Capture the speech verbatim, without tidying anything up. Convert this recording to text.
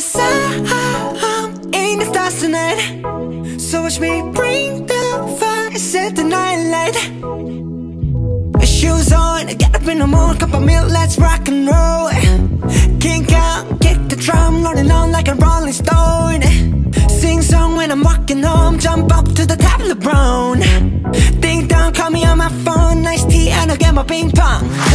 'cause I'm in the stars tonight. So watch me bring the fire, set the night light. Shoes on, get up in the morning, cup of milk, let's rock and roll. Kink out, kick the drum, rolling on like a rolling stone. Sing song when I'm walking home, jump up to the top of the brown. Ding dong, call me on my phone, nice tea and I'll get my ping pong.